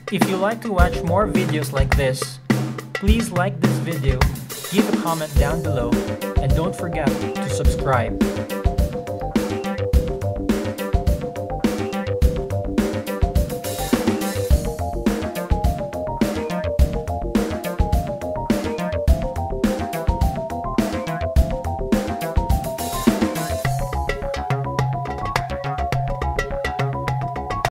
If you like to watch more videos like this, please like this video, give a comment down below, and don't forget to subscribe.